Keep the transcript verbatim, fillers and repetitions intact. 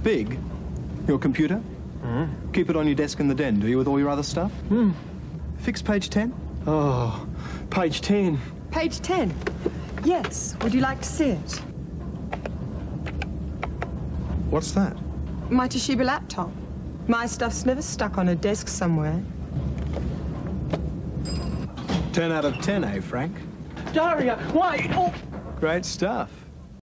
Big? Your computer? Mm. Keep it on your desk in the den, do you, with all your other stuff? Mm. Fix page ten? Oh, page ten. Page ten? Yes. Would you like to see it? What's that? My Toshiba laptop. My stuff's never stuck on a desk somewhere. ten out of ten, eh, Frank? Daria, why? Oh. Great stuff.